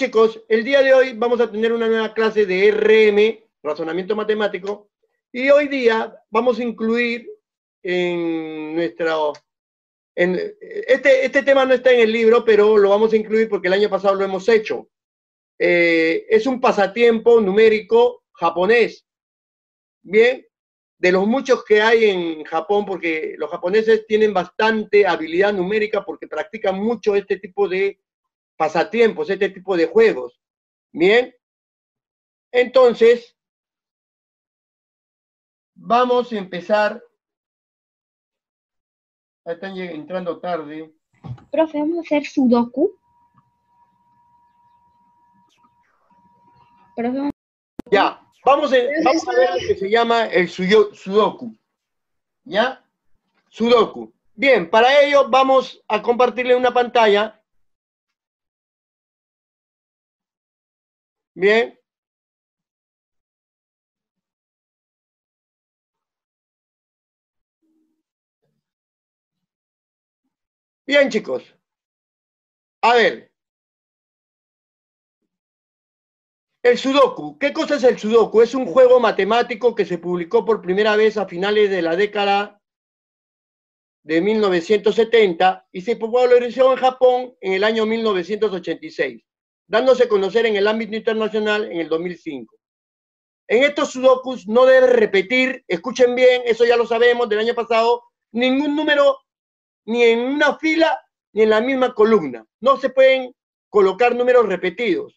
chicos, el día de hoy vamos a tener una nueva clase de RM, razonamiento matemático, y hoy día vamos a incluir en nuestro... este tema no está en el libro, pero lo vamos a incluir porque el año pasado lo hemos hecho. Es un pasatiempo numérico japonés. Bien, de los muchos que hay en Japón, porque los japoneses tienen bastante habilidad numérica porque practican mucho este tipo de pasatiempos, este tipo de juegos. Bien, entonces vamos a empezar. Están entrando tarde. Profe, ¿vamos a hacer sudoku? Profe, Ya, vamos a ver lo que se llama el sudoku. ¿Ya? Sudoku. Bien, para ello vamos a compartirle una pantalla. Bien. Bien, chicos. A ver. El sudoku. ¿Qué cosa es el sudoku? Es un juego matemático que se publicó por primera vez a finales de la década de 1970 y se popularizó en Japón en el año 1986, dándose a conocer en el ámbito internacional en el 2005. En estos sudokus no debe repetir, escuchen bien, eso ya lo sabemos del año pasado, ningún número ni en una fila ni en la misma columna. No se pueden colocar números repetidos.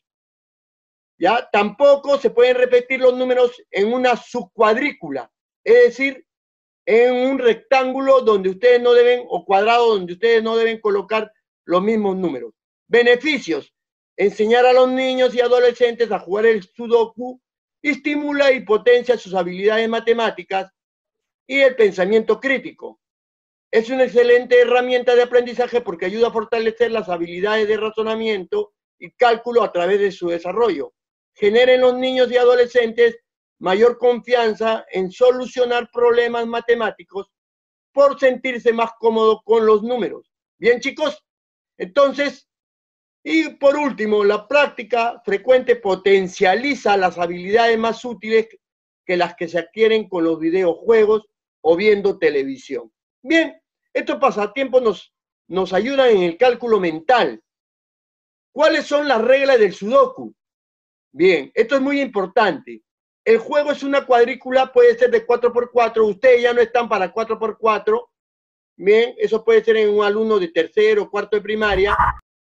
¿Ya? Tampoco se pueden repetir los números en una subcuadrícula, es decir, en un rectángulo donde ustedes no deben, o cuadrado donde ustedes no deben colocar los mismos números. Beneficios: enseñar a los niños y adolescentes a jugar el sudoku estimula y potencia sus habilidades matemáticas y el pensamiento crítico. Es una excelente herramienta de aprendizaje porque ayuda a fortalecer las habilidades de razonamiento y cálculo a través de su desarrollo. Genera en los niños y adolescentes mayor confianza en solucionar problemas matemáticos por sentirse más cómodo con los números. Bien, chicos, entonces, y por último, la práctica frecuente potencializa las habilidades más útiles que las que se adquieren con los videojuegos o viendo televisión. Bien, estos pasatiempos nos ayudan en el cálculo mental. ¿Cuáles son las reglas del sudoku? Bien, esto es muy importante. El juego es una cuadrícula, puede ser de 4x4, ustedes ya no están para 4x4, bien, eso puede ser en un alumno de tercero o cuarto de primaria,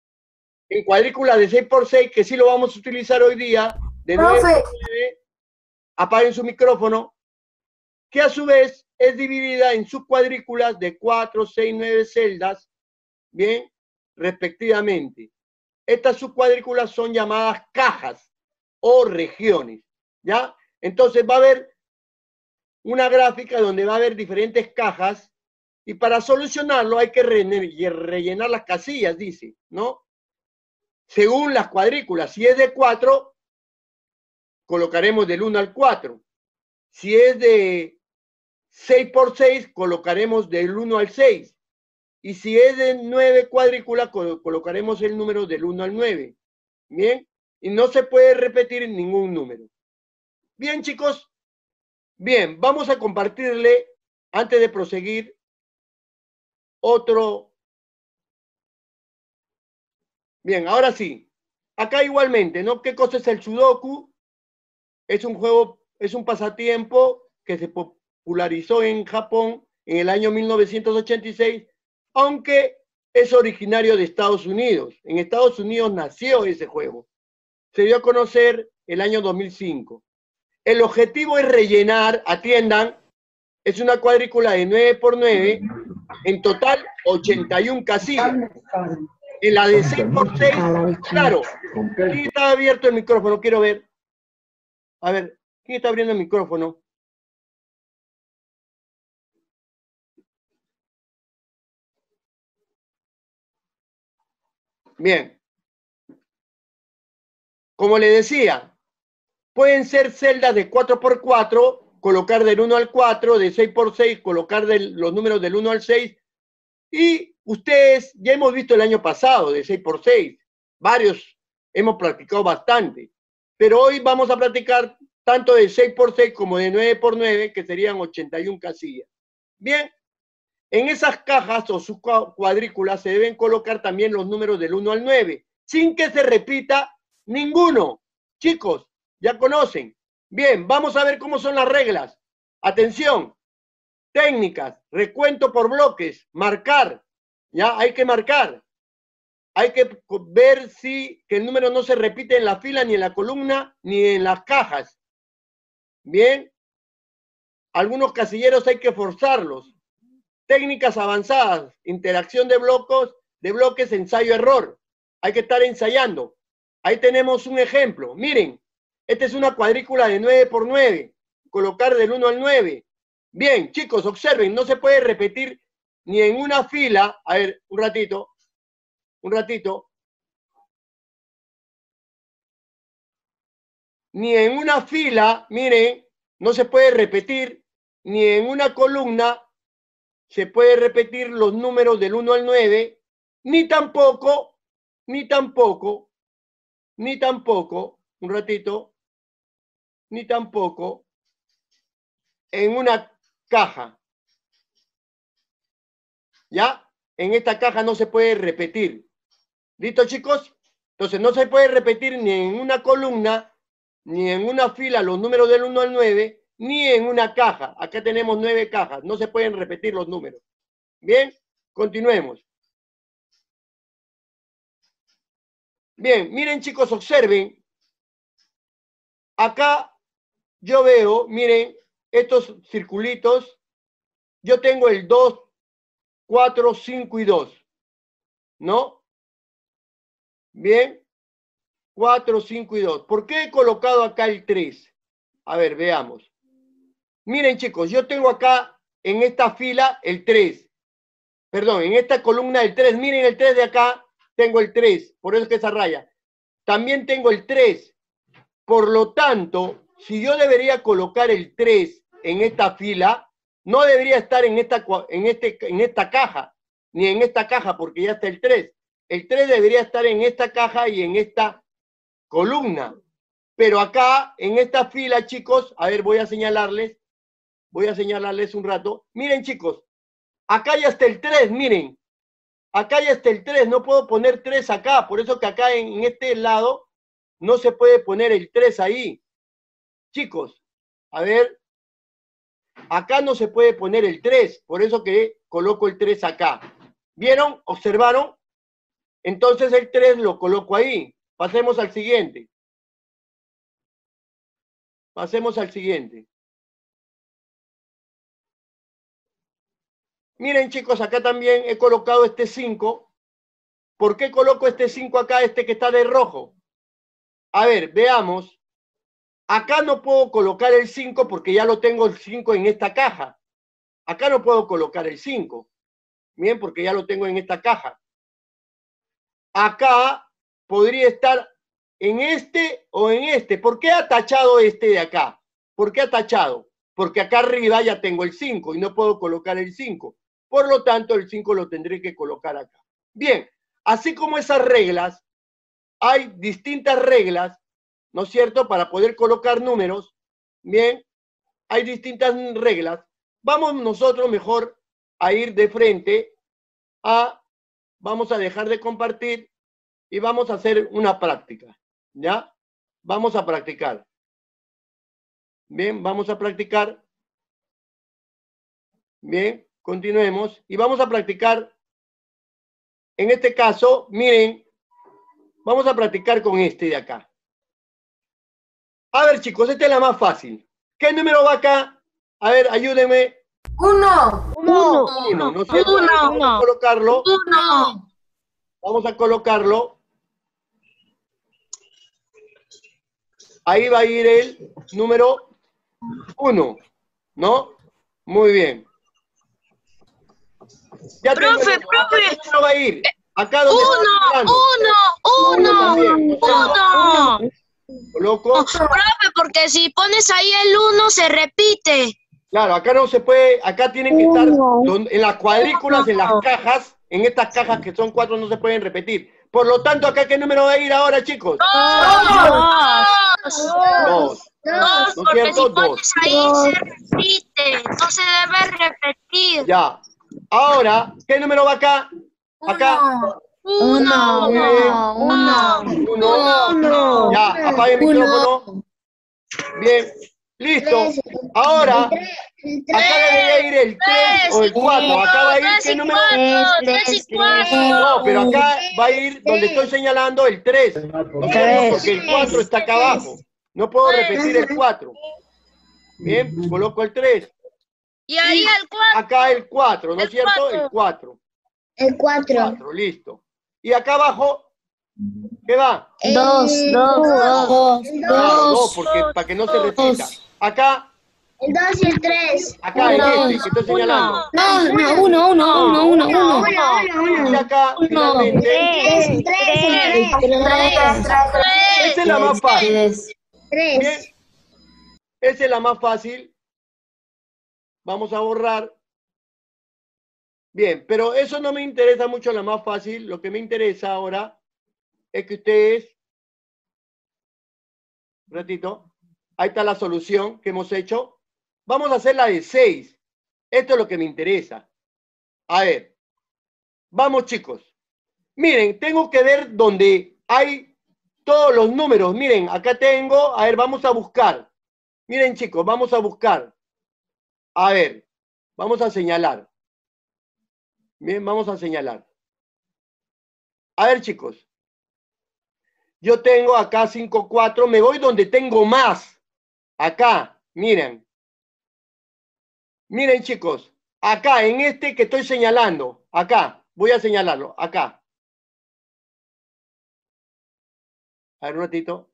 en cuadrícula de 6x6, que sí lo vamos a utilizar hoy día, de 9x9, apaguen su micrófono, que a su vez es dividida en subcuadrículas de 4, 6, 9 celdas, bien, respectivamente. Estas subcuadrículas son llamadas cajas o regiones, ¿ya? Entonces va a haber una gráfica donde va a haber diferentes cajas y para solucionarlo hay que rellenar las casillas, dice, ¿no? Según las cuadrículas, si es de 4, colocaremos del 1 al 4. Si es de 6x6, colocaremos del 1 al 6. Y si es de 9 cuadrículas, colocaremos el número del 1 al 9. Bien, y no se puede repetir ningún número. Bien, chicos. Bien, vamos a compartirle, antes de proseguir, otro. Bien, ahora sí. Acá igualmente, ¿no? ¿Qué cosa es el sudoku? Es un juego, es un pasatiempo que se popularizó en Japón en el año 1986, aunque es originario de Estados Unidos. En Estados Unidos nació ese juego. Se dio a conocer el año 2005. El objetivo es rellenar, atiendan, es una cuadrícula de 9x9, en total 81 casillas. En la de 6x6, claro, ¿quién está abierto el micrófono? Quiero ver. A ver, ¿quién está abriendo el micrófono? Bien. Como le decía, pueden ser celdas de 4x4, colocar del 1 al 4, de 6x6, colocar los números del 1 al 6, y ustedes, ya hemos visto el año pasado, de 6x6, varios hemos practicado bastante. Pero hoy vamos a practicar tanto de 6 por 6 como de 9 por 9, que serían 81 casillas. Bien, en esas cajas o sus cuadrículas se deben colocar también los números del 1 al 9, sin que se repita ninguno. Chicos, ya conocen. Bien, vamos a ver cómo son las reglas. Atención, técnicas, recuento por bloques, marcar, ya hay que marcar. Hay que ver si que el número no se repite en la fila, ni en la columna, ni en las cajas. Bien, algunos casilleros hay que forzarlos. Técnicas avanzadas, interacción de bloques, ensayo-error. Hay que estar ensayando. Ahí tenemos un ejemplo. Miren, esta es una cuadrícula de 9 por 9. Colocar del 1 al 9. Bien, chicos, observen, no se puede repetir ni en una fila. A ver, un ratito. Ni en una fila, miren, no se puede repetir, ni en una columna se puede repetir los números del 1 al 9, ni tampoco, un ratito, ni tampoco en una caja. ¿Ya? En esta caja no se puede repetir. ¿Listo, chicos? Entonces no se puede repetir ni en una columna, ni en una fila los números del 1 al 9, ni en una caja. Acá tenemos 9 cajas. No se pueden repetir los números. Bien, continuemos. Bien, miren, chicos, observen. Acá yo veo, miren, estos circulitos. Yo tengo el 2, 4, 5 y 2. ¿No? Bien. 4, 5 y 2. ¿Por qué he colocado acá el 3? A ver, veamos. Miren, chicos, yo tengo acá en esta fila el 3. Perdón, en esta columna el 3. Miren el 3 de acá, tengo el 3. Por eso es que esa raya. También tengo el 3. Por lo tanto, si yo debería colocar el 3 en esta fila, no debería estar en esta caja, ni en esta caja, porque ya está el 3. El 3 debería estar en esta caja y en esta columna. Pero acá, en esta fila, chicos, a ver, voy a señalarles un rato. Miren, chicos, acá ya está el 3, miren. Acá ya está el 3, no puedo poner 3 acá, por eso que acá en este lado no se puede poner el 3 ahí. Chicos, a ver, acá no se puede poner el 3, por eso que coloco el 3 acá. ¿Vieron? ¿Observaron? Entonces el 3 lo coloco ahí. Pasemos al siguiente. Miren, chicos, acá también he colocado este 5. ¿Por qué coloco este 5 acá, este que está de rojo? A ver, veamos. Acá no puedo colocar el 5 porque ya lo tengo el 5 en esta caja. Acá no puedo colocar el 5. Bien, porque ya lo tengo en esta caja. Acá podría estar en este o en este. ¿Por qué ha tachado este de acá? ¿Por qué ha tachado? Porque acá arriba ya tengo el 5 y no puedo colocar el 5. Por lo tanto, el 5 lo tendré que colocar acá. Bien, así como esas reglas, hay distintas reglas, ¿no es cierto?, para poder colocar números. Bien, hay distintas reglas. Vamos nosotros mejor a ir de frente vamos a dejar de compartir y vamos a hacer una práctica, ¿ya? Vamos a practicar. Bien, vamos a practicar. Bien, continuemos. Y vamos a practicar, en este caso, miren, vamos a practicar con este de acá. A ver, chicos, esta es la más fácil. ¿Qué número va acá? A ver, ayúdenme. 1. 1, ¿no es cierto? Vamos a colocarlo. 1. Vamos a colocarlo. Ahí va a ir el número 1, ¿no? Muy bien. Ya tengo Profe, el número. Acá el número va a ir. Acá donde está 1. Coloco. Profe, porque si pones ahí el 1 se repite. Claro, acá no se puede, acá tienen que estar en las cuadrículas, en las cajas, en estas cajas que son 4 no se pueden repetir. Por lo tanto, ¿acá qué número va a ir ahora, chicos? 2. Dos, ¿No es porque cierto? si pones ahí se repite, no se debe repetir. Ya. Ahora, ¿qué número va acá? Acá. Uno. Muy bien. Uno. Ya, apague el micrófono. Bien. Listo. Ahora, acá debería ir el 3 o el 4. Acá va a ir, ¿qué número? 3 y 4. No, pero acá va a ir donde estoy señalando el 3. ¿No es cierto? Porque el 4 está acá abajo. No puedo repetir el 4. Bien, coloco el 3. Y ahí el 4. Acá el 4, ¿no es cierto? El 4. El 4. 4, listo. Y acá abajo, ¿qué va? 2. Claro, 2, porque para que no se repita. Acá, El 2 y el 3. acá en este que estoy señalando. No, 1. Y acá, finalmente, 3. esa es la más fácil. 3. Bien, esa es la más fácil. Vamos a borrar. Bien, pero eso no me interesa mucho la más fácil. Lo que me interesa ahora es que ustedes, un ratito, ahí está la solución que hemos hecho. Vamos a hacer la de 6. Esto es lo que me interesa. A ver, vamos chicos. Miren, tengo que ver donde hay todos los números. Miren, acá tengo, a ver, vamos a buscar. Miren chicos, vamos a buscar. A ver, vamos a señalar. Bien, vamos a señalar. A ver, chicos. Yo tengo acá 5, 4. Me voy donde tengo más. Acá, miren. Miren, chicos. Acá, en este que estoy señalando. Acá, voy a señalarlo. Acá. A ver, un ratito.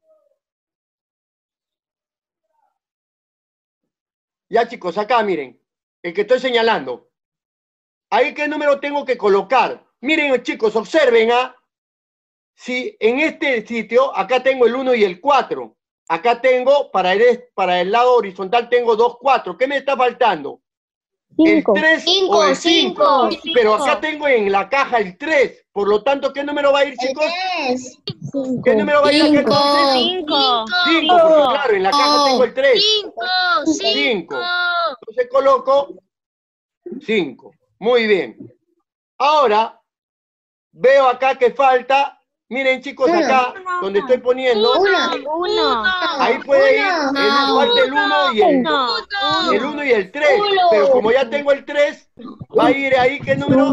Ya, chicos, acá, miren. El que estoy señalando. Ahí, ¿qué número tengo que colocar? Miren, chicos, observen, ¿ah? Si en este sitio, acá tengo el 1 y el 4. Acá tengo, para el lado horizontal, tengo 2, 4. ¿Qué me está faltando? El 3 o el 5. Pero acá tengo en la caja el 3. Por lo tanto, ¿qué número va a ir, chicos? 3. ¿Qué número va a ir acá entonces? 5, porque claro, en la caja tengo el 3. 5. Entonces coloco 5. Muy bien. Ahora, veo acá que falta, miren chicos, acá, donde estoy poniendo, ahí puede ir, falta el 1 y el 1 y el 3, pero como ya tengo el 3, va a ir ahí, ¿qué número?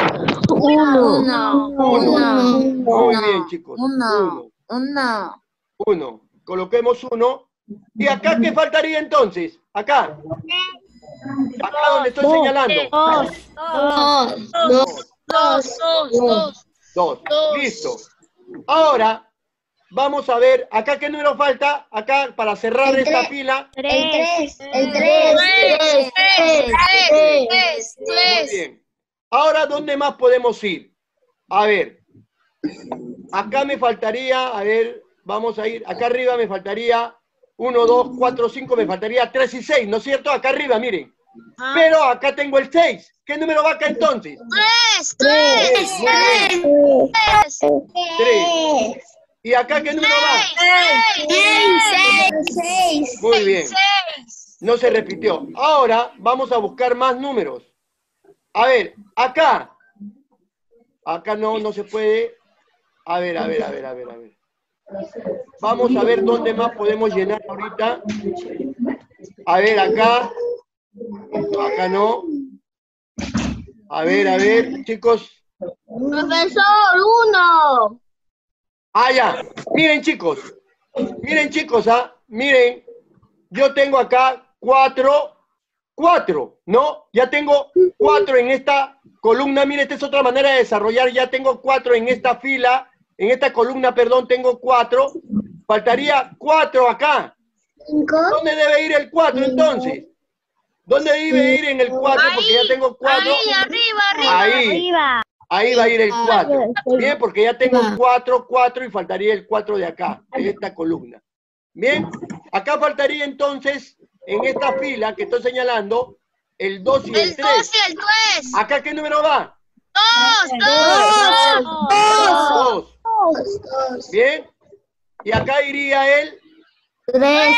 1. Muy bien, chicos. 1. Coloquemos 1. ¿Y acá qué faltaría entonces? Acá. Acá donde estoy señalando. 2. Listo. Ahora, vamos a ver, acá qué número falta, acá para cerrar esta fila. El 3. Muy bien. Ahora, ¿dónde más podemos ir? A ver, acá me faltaría, a ver, vamos a ir, acá arriba me faltaría 1, 2, 4, 5, me faltaría 3 y 6, ¿no es cierto? Acá arriba, miren. Pero acá tengo el 6. ¿Qué número va acá entonces? 3. 3. ¿Y acá qué número va? 6. Muy bien. No se repitió. Ahora vamos a buscar más números. A ver, acá. Acá no se puede. A ver. Vamos a ver dónde más podemos llenar ahorita. A ver, acá. Acá no. A ver, chicos. Profesor, 1. Ah, ya. Miren, chicos, ¿ah? Miren, yo tengo acá 4, ¿no? Ya tengo 4 en esta columna. Miren, esta es otra manera de desarrollar. Ya tengo 4 en esta fila, en esta columna, perdón, tengo 4. Faltaría 4 acá. 5. ¿Dónde debe ir el 4 entonces? ¿Dónde debe ir en el 4? Porque ya tengo 4. Ahí, arriba. Ahí va a ir el 4. Bien, porque ya tengo 4 y faltaría el 4 de acá, en esta columna. Bien, acá faltaría entonces, en esta fila que estoy señalando, el 2 y el 3. ¿Acá qué número va? 2. Bien. Y acá iría él. 3.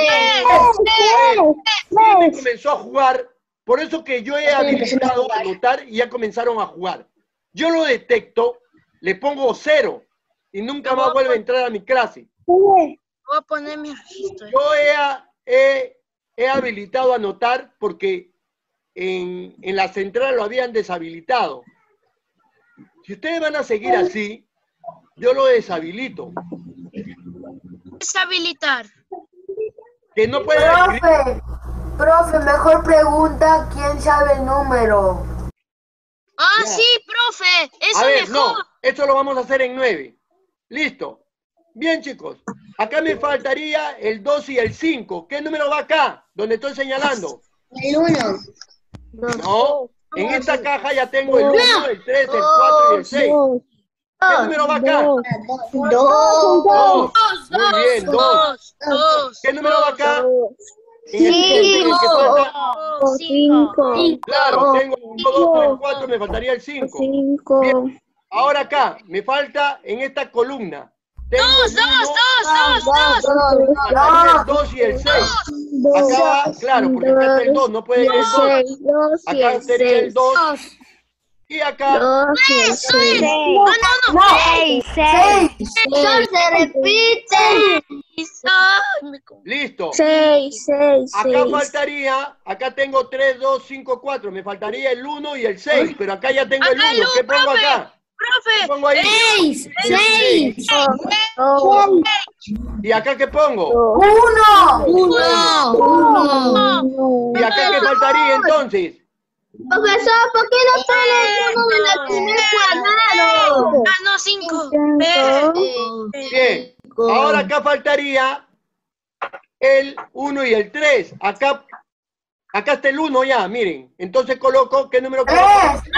Comenzó a jugar. Por eso que yo he habilitado a anotar y ya comenzaron a jugar. Yo lo detecto, le pongo 0 y nunca más vuelve a entrar a mi clase. Voy a poner mi registro. Yo he habilitado a anotar porque en la central lo habían deshabilitado. Si ustedes van a seguir así, yo lo deshabilito. Deshabilitar. Que no puede escribir. Profe, mejor pregunta quién sabe el número. Ah, Ya. sí, profe. Eso A ver, mejor. no, esto lo vamos a hacer en 9. Listo. Bien, chicos. Acá me faltaría el 2 y el 5. ¿Qué número va acá? Donde estoy señalando. El 1. No. En esta caja ya tengo el 1, el 3, el 4 y el 6. ¿Qué número va acá? 2. 2. Muy bien, 2. Dos. ¿Qué número va acá? En el que Cinco. falta. 5. Claro, tengo 1, 2, 3, 4, me faltaría el 5. Bien. Ahora acá, me falta en esta columna. Tengo el 1, el 2 y el 6. Acá va, claro, porque acá está el 2, no puede ir el 2. Acá sería el 2. Y acá, No. 6. Se repite. Ay, me confundí. listo. 6. Acá faltaría, acá tengo 3, 2, 5, 4. Me faltaría el 1 y el 6, pero acá ya tengo el Acá el 1. ¿Qué pongo profe. acá? ¿Qué Profe. pongo ahí? 6. ¿Y acá qué pongo? 1. ¿Y acá qué faltaría entonces? Profesor, ¿por qué no sale el 1 en el primer cuadrado? Ah, no, 5. Bien. Ahora acá faltaría el 1 y el 3. Acá está el 1 ya, miren. Entonces coloco, ¿qué número coloco?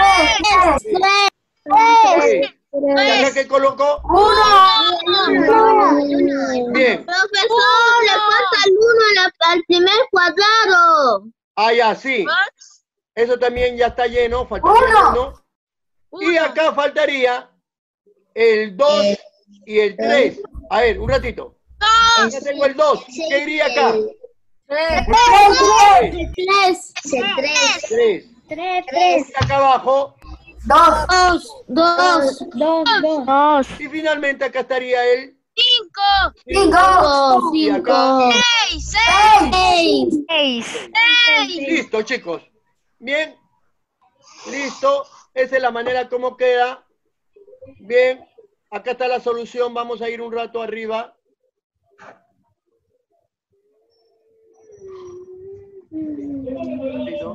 3. ¿Y acá qué coloco? 1. Bien. Profesor, le falta el 1 al primer cuadrado. Ah, ya, sí. Eso también ya está lleno. Faltaría el 1. Y acá faltaría el 2 y el 3. A ver, un ratito. Acá tengo el 2. ¿Qué iría acá? 3. 3. Y acá abajo. 2. Y finalmente acá estaría el 5. 5. y acá. 6. Listo, chicos. Bien. Listo. Esa es la manera como queda. Bien. Acá está la solución. Vamos a ir un rato arriba. ¿Listo?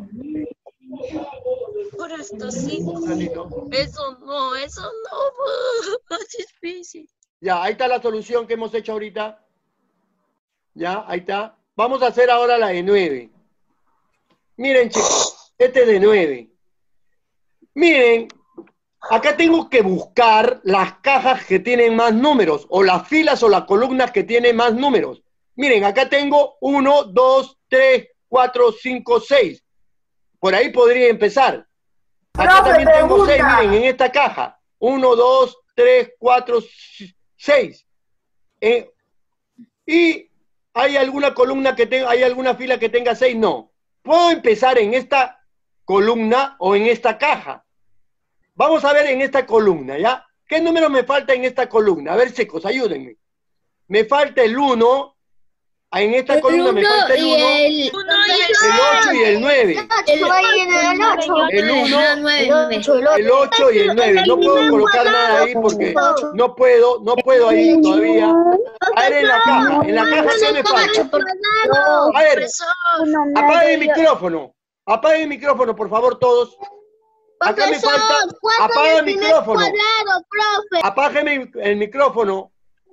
Por esto sí. Un ratito. Eso no. Es difícil. Ya, ahí está la solución que hemos hecho ahorita. Ya, ahí está. Vamos a hacer ahora la de 9. Miren, chicos, este es de 9. Miren, acá tengo que buscar las cajas que tienen más números, o las filas o las columnas que tienen más números. Miren, acá tengo 1, 2, 3, 4, 5, 6. Por ahí podría empezar. Acá Profe, también tengo 6, pregunta. miren, en esta caja. 1, 2, 3, 4, 6. ¿Y hay alguna columna que tenga, hay alguna fila que tenga 6? No. ¿Puedo empezar en esta columna o en esta caja? Vamos a ver en esta columna, ¿ya? ¿Qué número me falta en esta columna? A ver, chicos, ayúdenme. Me falta el 1. En esta columna me falta el 1, el 8 y el 9. El 1, el 8 y el 9. No puedo colocar nada ahí porque no puedo ahí todavía. A ver, en la caja ¿qué me falta? A ver, apague el micrófono. Apague el micrófono, por favor, todos. Acá me falta. Apaga el micrófono. Apágueme el micrófono.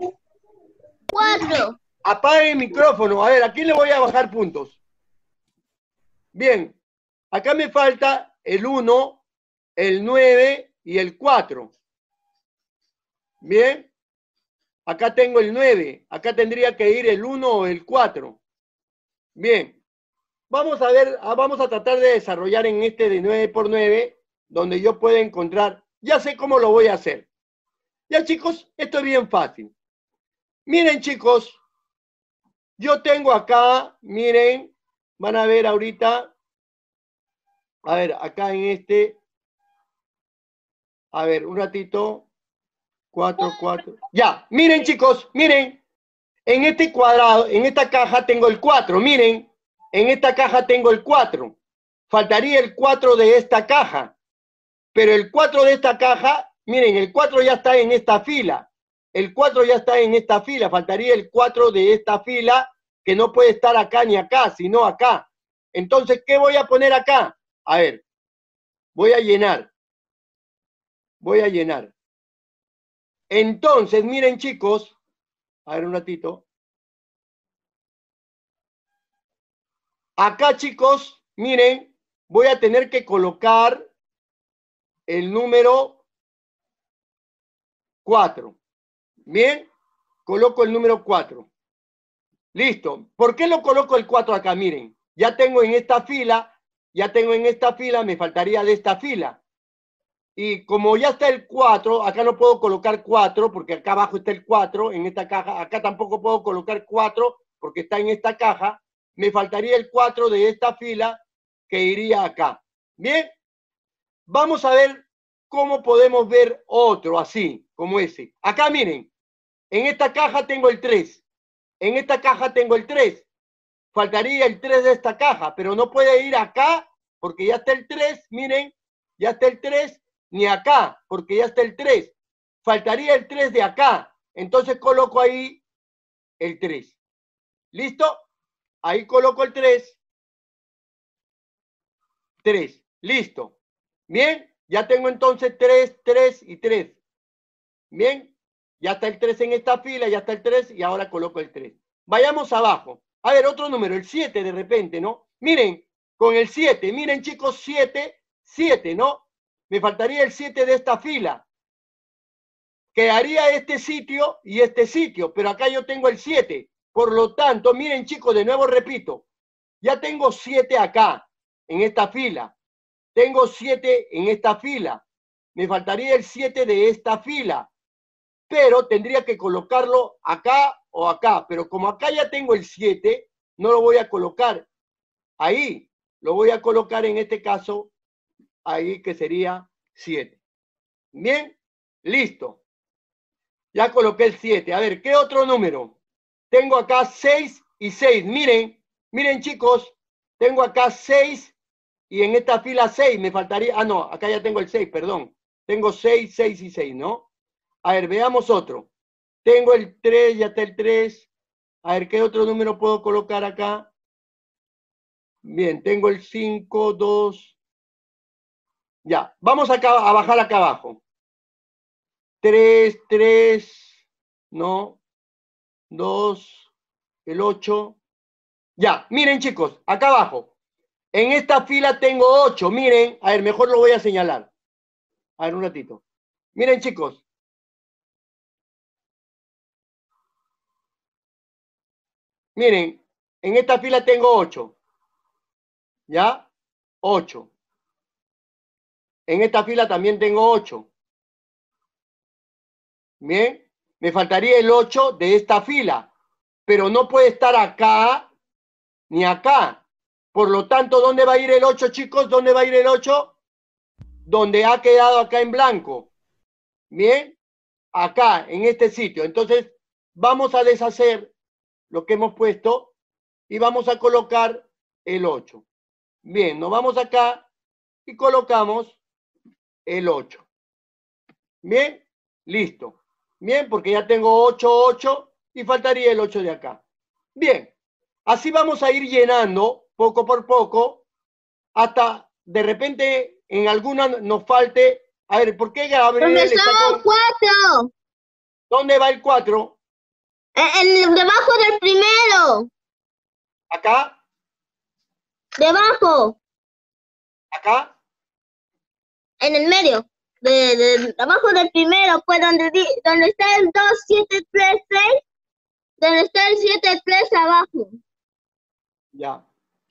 4. Apague el micrófono. A ver, ¿a quién le voy a bajar puntos? Bien. Acá me falta el 1, el 9 y el 4. Bien. Acá tengo el 9. Acá tendría que ir el 1 o el 4. Bien. Vamos a ver, vamos a tratar de desarrollar en este de 9 por 9, donde yo pueda encontrar, ya sé cómo lo voy a hacer. Ya, chicos, esto es bien fácil. Miren, chicos, yo tengo acá, miren, van a ver ahorita, a ver, acá en este, a ver, un ratito, 4, 4. Ya, miren, chicos, miren, en este cuadrado, en esta caja tengo el 4, miren, en esta caja tengo el 4. Faltaría el 4 de esta caja, pero el 4 de esta caja, miren, el 4 ya está en esta fila. El 4 ya está en esta fila, faltaría el 4 de esta fila, que no puede estar acá ni acá, sino acá. Entonces, ¿qué voy a poner acá? A ver, voy a llenar. Voy a llenar. Entonces, miren, chicos, a ver un ratito. Acá, chicos, miren, voy a tener que colocar el número 4. Bien, coloco el número 4. Listo. ¿Por qué lo coloco el 4 acá? Miren, ya tengo en esta fila, me faltaría de esta fila. Y como ya está el 4, acá no puedo colocar 4 porque acá abajo está el 4 en esta caja. Acá tampoco puedo colocar 4 porque está en esta caja. Me faltaría el 4 de esta fila que iría acá. Bien, vamos a ver cómo podemos ver otro así, como ese. Acá miren, en esta caja tengo el 3. En esta caja tengo el 3. Faltaría el 3 de esta caja, pero no puede ir acá porque ya está el 3, miren, ya está el 3, ni acá, porque ya está el 3. Faltaría el 3 de acá. Entonces coloco ahí el 3. ¿Listo? Ahí coloco el 3. 3. Listo. Bien, ya tengo entonces 3, 3 y 3. Bien, ya está el 3 en esta fila, ya está el 3 y ahora coloco el 3. Vayamos abajo. A ver, otro número, el 7 de repente, ¿no? Miren, con el 7, miren chicos, 7, 7, ¿no? Me faltaría el 7 de esta fila. Quedaría este sitio y este sitio, pero acá yo tengo el 7. Por lo tanto, miren chicos, de nuevo repito, ya tengo 7 acá, en esta fila. Tengo 7 en esta fila. Me faltaría el 7 de esta fila, pero tendría que colocarlo acá o acá. Pero como acá ya tengo el 7, no lo voy a colocar ahí. Lo voy a colocar en este caso ahí, que sería 7. Bien, listo. Ya coloqué el 7. A ver, ¿qué otro número? Tengo acá 6 y 6. Miren, miren chicos, tengo acá 6 y en esta fila 6 me faltaría... Ah, no, acá ya tengo el 6, perdón. Tengo 6, 6 y 6, ¿no? A ver, veamos otro. Tengo el 3, ya está el 3. A ver, ¿qué otro número puedo colocar acá? Bien, tengo el 5, 2. Ya, vamos acá, a bajar acá abajo. 3, 3, no, 2, el 8. Ya, miren chicos, acá abajo. En esta fila tengo 8, miren. A ver, mejor lo voy a señalar. A ver, un ratito. Miren chicos. Miren, en esta fila tengo 8. ¿Ya? 8. En esta fila también tengo 8. Bien, me faltaría el 8 de esta fila, pero no puede estar acá ni acá. Por lo tanto, ¿dónde va a ir el 8, chicos? ¿Dónde va a ir el 8? Donde ha quedado acá en blanco. Bien, acá, en este sitio. Entonces, vamos a deshacer lo que hemos puesto y vamos a colocar el 8. Bien, nos vamos acá y colocamos el 8. Bien, listo. Bien, porque ya tengo 8, 8 y faltaría el 8 de acá. Bien, así vamos a ir llenando poco por poco hasta de repente en alguna nos falte. A ver, ¿por qué Gabriel está con... 4. ¿Dónde va el 4? Debajo del primero. ¿Acá? Debajo. ¿Acá? En el medio. Debajo del primero, pues donde está el 2, 7, 3, 6. Donde está el 7, 3 abajo. Ya.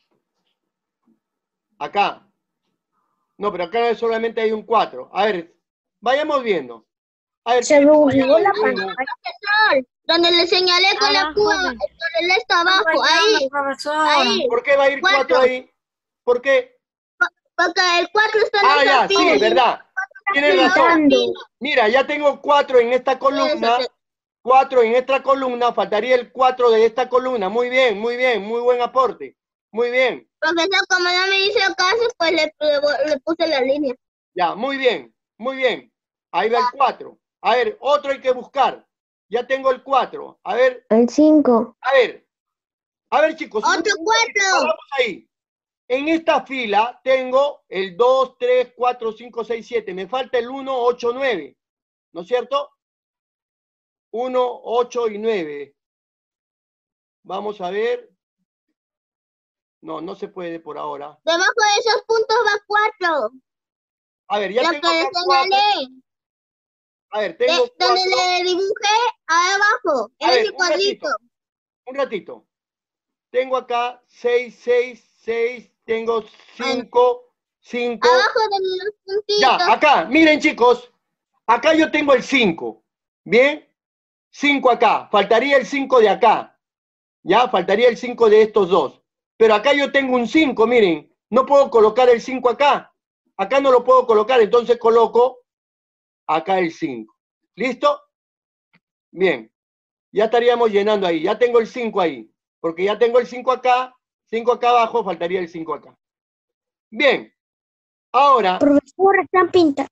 Acá. No, pero acá solamente hay un 4. A ver, vayamos viendo. A ver, Se ¿quién me está bugueó la señalando? pantalla. Profesor, donde le señalé con la púa, joven. con el esto abajo, ahí, ahí, ¿Por qué va a ir 4 4, ahí? ¿Por qué? porque el 4 está en Ah, esta ya, fila. sí, verdad. Tienes razón. Pintando. Mira, ya tengo 4 en esta columna. 4 en esta columna. Faltaría el 4 de esta columna. Muy bien, muy bien. Muy buen aporte. Muy bien. Profesor, como no me hizo caso, pues le puse la línea. Ya, muy bien. Muy bien. Ahí va el 4. A ver, otro hay que buscar. Ya tengo el 4. A ver, El 5. a ver. A ver, chicos. Otro 4. Paramos ahí. En esta fila tengo el 2, 3, 4, 5, 6, 7. Me falta el 1, 8, 9. ¿No es cierto? 1, 8 y 9. Vamos a ver. No, no se puede por ahora. Debajo de esos puntos va 4. A ver, ya Lo tengo que le acá 4. señalé. A ver, tengo 4. Donde le dibujé abajo, en A ver, ese cuadrito. Un ratito. Tengo acá 6, 6, 6. Tengo 5, 5. Abajo de los puntitos. Ya, acá, miren chicos. Acá yo tengo el 5. ¿Bien? 5 acá. Faltaría el 5 de acá. Ya, faltaría el 5 de estos dos. Pero acá yo tengo un 5, miren. No puedo colocar el 5 acá. Acá no lo puedo colocar, entonces coloco acá el 5. ¿Listo? Bien. Ya estaríamos llenando ahí. Ya tengo el 5 ahí. Porque ya tengo el 5 acá abajo, faltaría el 5 acá. Bien. Ahora, Profesor, están pintando.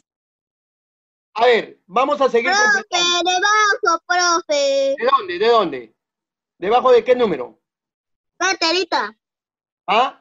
a ver, vamos a seguir Profe, completando. debajo, profe. ¿De dónde? ¿De dónde? ¿Debajo de qué número? Carterita. ¿Ah?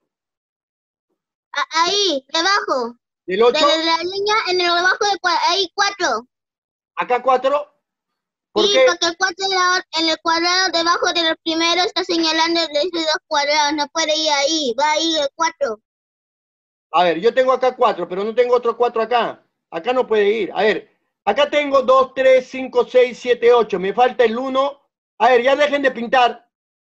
Ahí, debajo. ¿Del 8? De la línea, en el debajo de ahí 4. ¿Acá 4? ¿Por Sí, qué? porque el 4 en el cuadrado debajo del primero está señalando esos dos cuadrados. No puede ir ahí, va ahí el 4. A ver, yo tengo acá 4, pero no tengo otro 4 acá. Acá no puede ir. A ver, acá tengo 2, 3, 5, 6, 7, 8. Me falta el 1. A ver, ya dejen de pintar.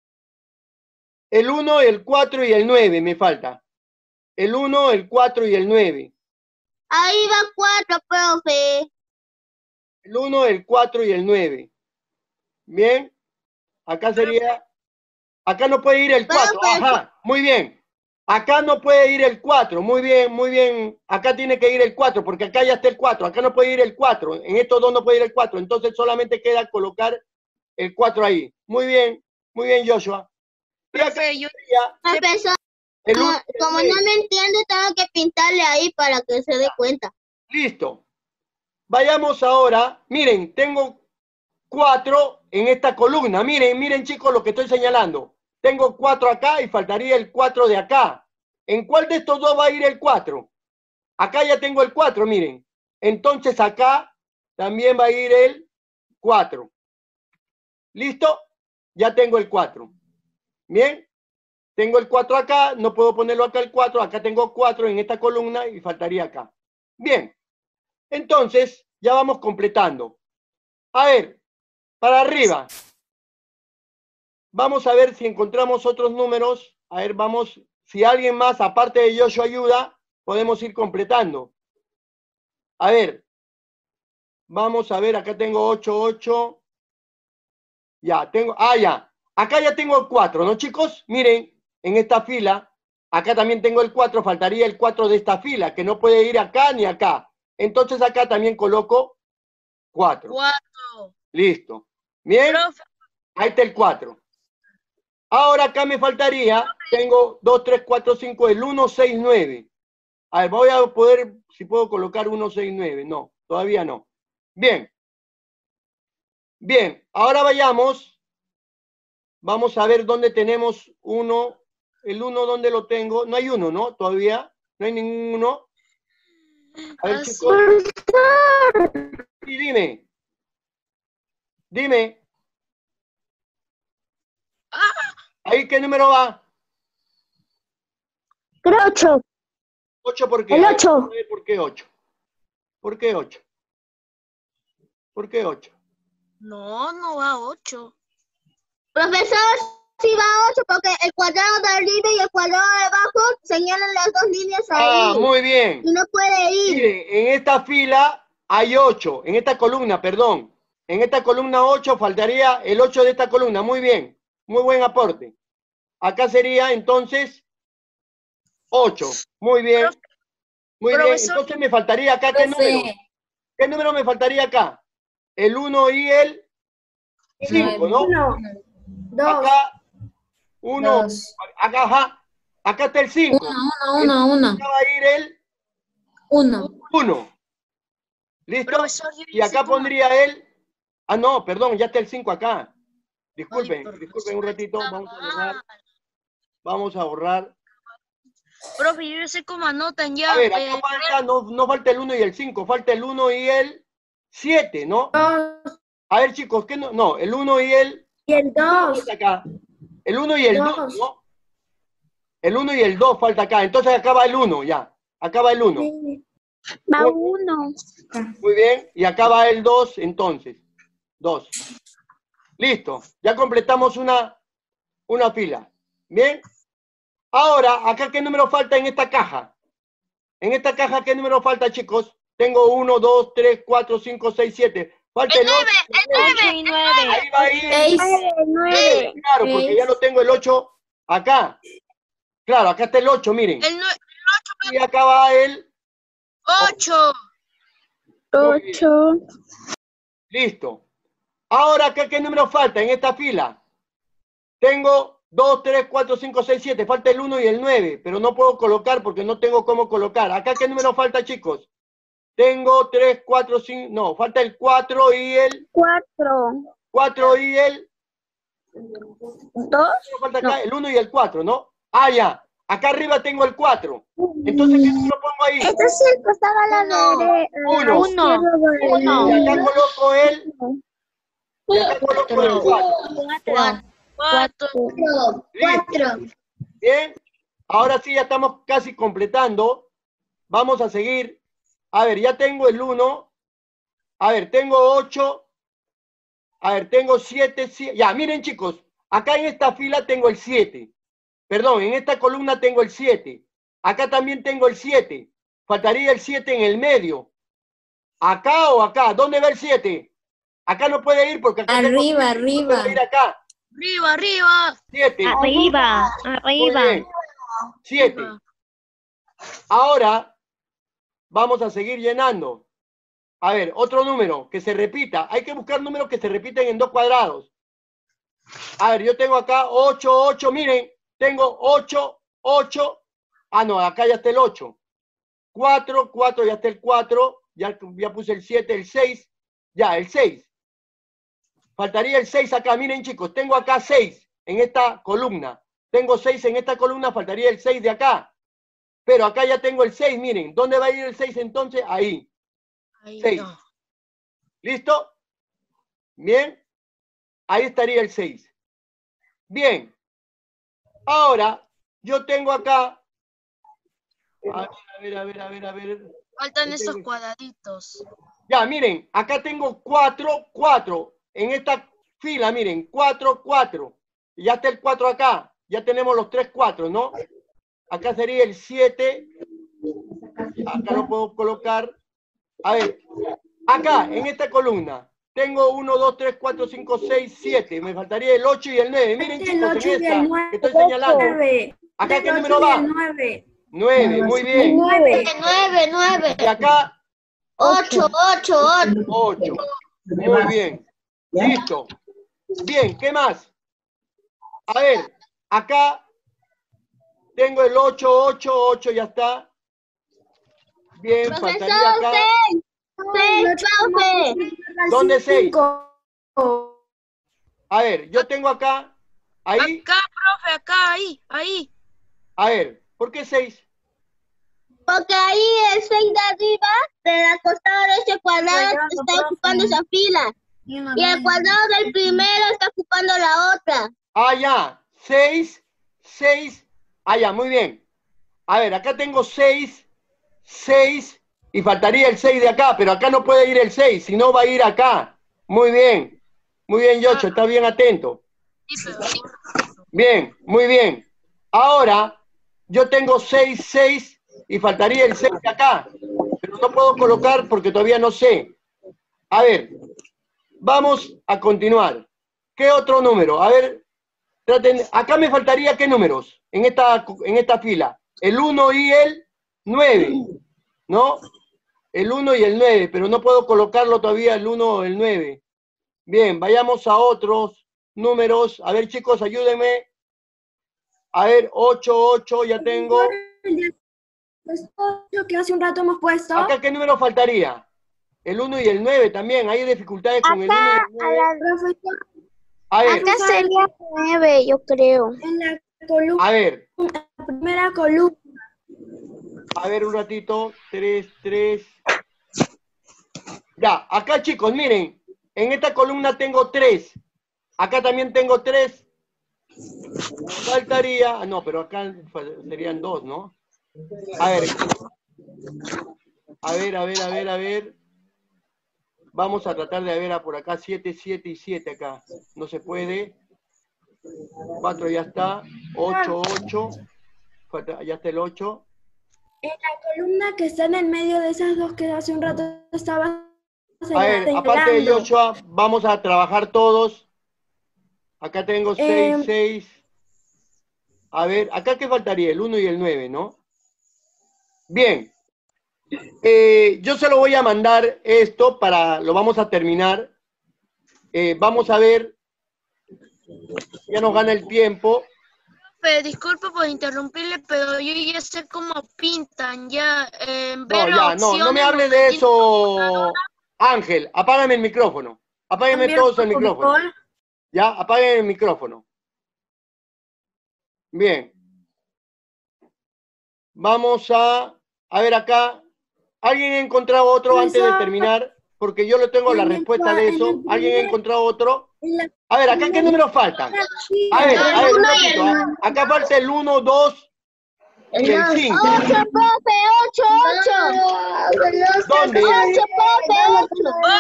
El 1, el 4 y el 9 me falta. El 1, el 4 y el 9. Ahí va 4, profe. El 1, el 4 y el 9. Bien. Acá sería... Acá no puede ir el 4. Ajá, muy bien. Acá no puede ir el 4. Muy bien, muy bien. Acá tiene que ir el 4, porque acá ya está el 4. Acá no puede ir el 4. En estos dos no puede ir el 4. Entonces solamente queda colocar el 4 ahí. Muy bien, Joshua. Y acá sería Profesor, el 1 y el como 9. no me entiende, tengo que pintarle ahí para que se dé cuenta. Listo. Vayamos ahora. Miren, tengo 4 en esta columna. Miren, miren chicos lo que estoy señalando. Tengo 4 acá y faltaría el 4 de acá. ¿En cuál de estos dos va a ir el 4? Acá ya tengo el 4, miren. Entonces acá también va a ir el 4. ¿Listo? Ya tengo el 4. Bien. Tengo el 4 acá, no puedo ponerlo acá el 4. Acá tengo 4 en esta columna y faltaría acá. Bien. Entonces, ya vamos completando. A ver, para arriba. Vamos a ver si encontramos otros números. A ver, vamos. Si alguien más, aparte de Joshua, ayuda, podemos ir completando. A ver. Vamos a ver, acá tengo 8, 8. Ya, tengo... Ah, ya. Acá ya tengo el 4, ¿no, chicos? Miren, en esta fila, acá también tengo el 4. Faltaría el 4 de esta fila, que no puede ir acá ni acá. Entonces acá también coloco 4. 4. Listo. Bien. Profe. Ahí está el 4. Ahora acá me faltaría, tengo 2, 3, 4, 5, el 1, 6, 9. A ver, voy a poder, si puedo colocar 1, 6, 9. No, todavía no. Bien. Bien, ahora vayamos. Vamos a ver dónde tenemos 1. El 1, ¿dónde lo tengo? No hay 1, ¿no? Todavía no hay ninguno. A ver, chicos. Sí, dime. Dime. ¿Ahí qué número va? El 8. 8, ¿por qué? El 8. ¿Por qué 8? ¿Por qué 8? ¿Por qué 8? No, no va 8. Profesor, sí va 8 porque el cuadrado de arriba y el cuadrado de abajo señalan las dos líneas ahí. Ah, muy bien. Y no puede ir. Miren, en esta fila hay 8. En esta columna, perdón. En esta columna 8 faltaría el 8 de esta columna. Muy bien. Muy buen aporte. Acá sería entonces 8. Muy bien. Muy bien. Profesor. Entonces me faltaría acá, ¿qué número? ¿Qué número me faltaría acá? El 1 y el 5, ¿no? 1, 2, Acá, 1. Acá, ajá. Acá está el 5. 1. Acá va a ir el 1. ¿Listo? Profesor, yo Y acá hice como- pondría el... Ah, no, perdón, ya está el 5 acá. Disculpen, Ay, disculpen un ratito. Vamos a borrar. Vamos a borrar. Profe, yo sé cómo anotan ya. A ver, acá falta, no falta el 1 y el 5, falta el 1 y el 7, ¿no? 2 A ver, chicos, ¿qué no? No, el 1 y el... y el 2. falta acá. El 1 y el 2, Dos. ¿no? El 1 y el 2 falta acá. Entonces acá va el 1, ya. Acá va el 1. Va 1. Muy bien. Y acá va el 2, entonces. 2. Listo. Ya completamos una fila. ¿Bien? Ahora, acá, ¿qué número falta en esta caja? En esta caja, ¿qué número falta, chicos? Tengo 1, 2, 3, 4, 5, 6, 7. Falta el 8. El 9. Ahí va a ir el 9. Claro, porque ya lo tengo el 8 acá. Claro, acá está el 8, miren. El Y acá va el 8. 8. Listo. Ahora, acá, ¿qué número falta en esta fila? Tengo 2, 3, 4, 5, 6, 7. Falta el 1 y el 9, pero no puedo colocar porque no tengo cómo colocar. Acá, ¿qué número falta, chicos? Tengo 3, 4, 5... No, falta el 4 y el... 4. 4 y el... 2. Falta acá el 1 y el 4, ¿no? Ah, ya. Acá arriba tengo el 4. Entonces, ¿qué número pongo ahí? Este es el que estaba a la derecha. 1. Y acá coloco el... Y acá coloco el 4. 4. Listo. Bien. Ahora sí, ya estamos casi completando. Vamos a seguir. A ver, ya tengo el 1. A ver, tengo 8. A ver, tengo 7. Ya, miren, chicos. Acá en esta fila tengo el 7. Perdón, en esta columna tengo el 7. Acá también tengo el 7. Faltaría el 7 en el medio. ¿Acá o acá? ¿Dónde va el 7? Acá no puede ir porque acá tengo 7. Arriba. No puede ir acá. Arriba. 7. Arriba. Muy bien. 7. Ahora vamos a seguir llenando. A ver, otro número que se repita. Hay que buscar números que se repiten en 2 cuadrados. A ver, yo tengo acá 8, 8. Miren, tengo 8, 8. Ah, no, acá ya está el 8. 4, 4, ya está el 4. Ya puse el 7, el 6. Ya, el 6. Faltaría el 6 acá. Miren, chicos, tengo acá 6 en esta columna. Tengo 6 en esta columna, faltaría el 6 de acá. Pero acá ya tengo el 6, miren. ¿Dónde va a ir el 6 entonces? Ahí. 6. No. ¿Listo? Bien. Ahí estaría el 6. Bien. Ahora, yo tengo acá... A ver. Faltan esos cuadraditos. Ya, miren, acá tengo 4, 4. En esta fila, miren, 4, 4. Y ya está el 4 acá. Ya tenemos los 3 4, ¿no? Acá sería el 7. Acá lo puedo colocar. A ver, acá, en esta columna, tengo 1, 2, 3, 4, 5, 6, 7. Me faltaría el 8 y el 9. Miren, chicos, en esta que estoy señalando. Acá, ¿qué número va? 9, muy bien. 9. Y acá, 8. 8. Muy bien. Listo. Bien, ¿qué más? A ver, acá tengo el 8, 8, 8, ya está. Bien, faltaría acá. 6, profe. ¿Dónde 6? A ver, yo tengo acá, ahí. Acá, profe, acá, ahí. A ver, ¿por qué 6? Porque ahí el 6 de arriba, del costado de ese cuadrado, está ocupando esa fila. Y el cuadrado del primero está ocupando la otra. Ah, ya. 6, 6. Ah, ya, muy bien. A ver, acá tengo 6, 6. Y faltaría el 6 de acá, pero acá no puede ir el 6, si no va a ir acá. Muy bien. Muy bien, Yocho, está bien atento. Bien, muy bien. Ahora, yo tengo 6, 6 y faltaría el 6 de acá. pero no puedo colocar porque todavía no sé. A ver, vamos a continuar. ¿Qué otro número? A ver, traten, acá me faltaría ¿qué números? En esta fila. El 1 y el 9, ¿no? El 1 y el 9, pero no puedo colocarlo todavía el 1 o el 9. Bien, vayamos a otros números. A ver, chicos, ayúdenme. A ver, 8, ya tengo. Lo que hace un rato hemos puesto. ¿Acá qué número faltaría? El 1 y el 9 también. Hay dificultades con el 1 y el 9. A ver. Acá sería 9, yo creo. En la columna. A ver. La primera columna. A ver, un ratito. 3. Ya, acá chicos, miren. En esta columna tengo 3. Acá también tengo 3. Faltaría... no, pero acá serían 2, ¿no? A ver. Vamos a tratar de ver por acá 7 y 7 acá. No se puede. 4 ya está. 8. Ya está el 8. En la columna que está en el medio de esas dos que hace un rato estaba A ver, aparte de Joshua, vamos a trabajar todos. Acá tengo 6. A ver, ¿acá qué faltaría? El 1 y el 9, ¿no? Bien. Yo se lo voy a mandar esto lo vamos a terminar. Vamos a ver. Ya nos gana el tiempo. Disculpe por interrumpirle, pero yo ya sé cómo pintan, ya. No me hable de eso, Ángel. Apágame el micrófono. Apáguenme todos el micrófono. Ya, apaguen el micrófono. Bien. Vamos a ver acá. ¿Alguien ha encontrado otro antes de terminar? Porque yo le tengo la respuesta de eso. ¿Alguien ha encontrado otro? A ver, ¿acá qué números faltan? A ver, un ratito. Acá falta el 1, 2 y el 5. 8, profe, 8. ¿Dónde? 8, profe,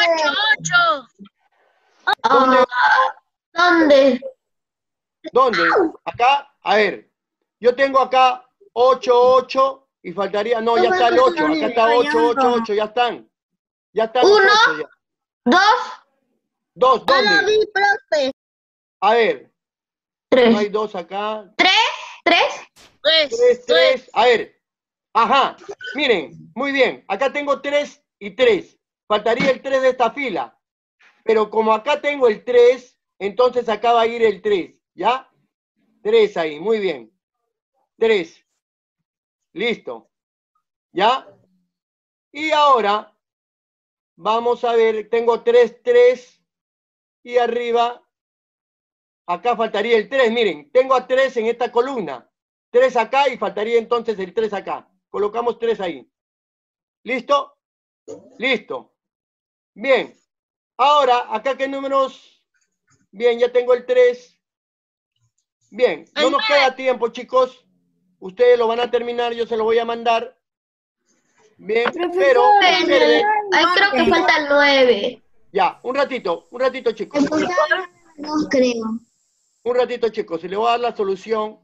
8. ¿Dónde? Acá, a ver. Yo tengo acá 8 y faltaría... no, ya está el 8. Acá está 8, ya están. Ya están los 8 ya. 2, ¿dónde? profe. A ver. 3. No hay 2 acá. 3. 3. A ver. Ajá. Miren, muy bien. Acá tengo 3 y 3. Faltaría el 3 de esta fila. Pero como acá tengo el 3, entonces acá va a ir el 3. ¿Ya? 3 ahí. Muy bien. 3. Listo. ¿Ya? Y ahora vamos a ver. Tengo 3. Y arriba, acá faltaría el 3. Miren, tengo a 3 en esta columna. 3 acá y faltaría entonces el 3 acá. Colocamos 3 ahí. ¿Listo? Listo. Bien. Ahora, acá qué números. Bien, ya tengo el 3. Bien, no nos queda tiempo, chicos. Ustedes lo van a terminar, yo se lo voy a mandar. Bien, pero... Ahí creo que falta el 9. Ya, un ratito, chicos. No creo. Un ratito, chicos, y le voy a dar la solución.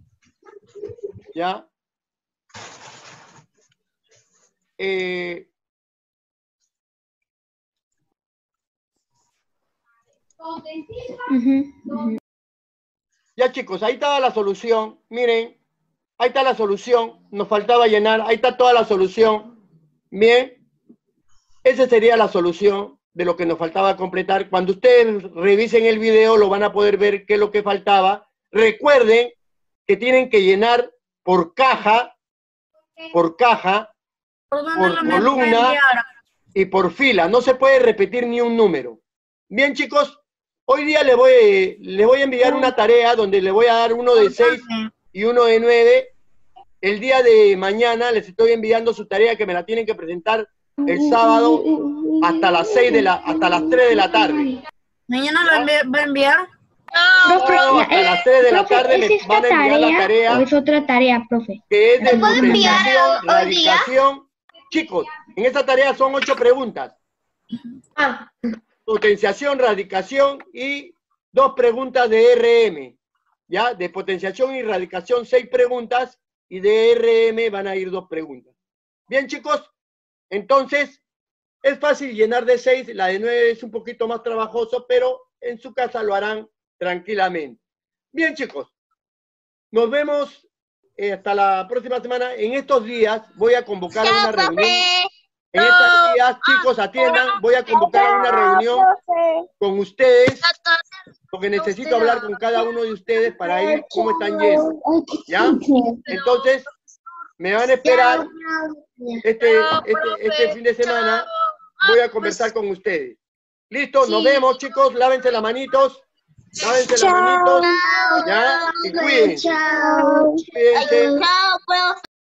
¿Ya? Ya, chicos, ahí está la solución. Miren, ahí está la solución. Nos faltaba llenar. Ahí está toda la solución. Bien. Esa sería la solución de lo que nos faltaba completar. Cuando ustedes revisen el video, lo van a poder ver qué es lo que faltaba. Recuerden que tienen que llenar por caja, por columna y por fila. No se puede repetir ni un número. Bien, chicos, hoy día les voy a enviar una tarea donde le voy a dar uno de 6 y uno de 9. El día de mañana les estoy enviando su tarea que me la tienen que presentar el sábado hasta las 3 de la tarde. ¿Mañana lo va a enviar? Hasta las 3 de la tarde me van a enviar la tarea. ¿O es otra tarea, profe? Que es de potenciación, radicación. Chicos, en esta tarea son 8 preguntas. Potenciación, radicación y 2 preguntas de RM. ¿Ya? De potenciación y radicación 6 preguntas y de RM van a ir 2 preguntas. Bien, chicos, Entonces, es fácil llenar de 6, la de 9 es un poquito más trabajoso, pero en su casa lo harán tranquilamente. Bien, chicos, nos vemos hasta la próxima semana. En estos días voy a convocar a una reunión. En estos días, chicos, atiendan, voy a convocar a una reunión con ustedes, porque necesito hablar con cada uno de ustedes para ir cómo están yendo. ¿Ya? Entonces, me van a esperar este fin de semana. Voy a conversar con ustedes. Listo, nos vemos, chicos. Lávense las manitos. Lávense las manitos. ¿Ya? Y cuídense. Cuídense. Chao, profe.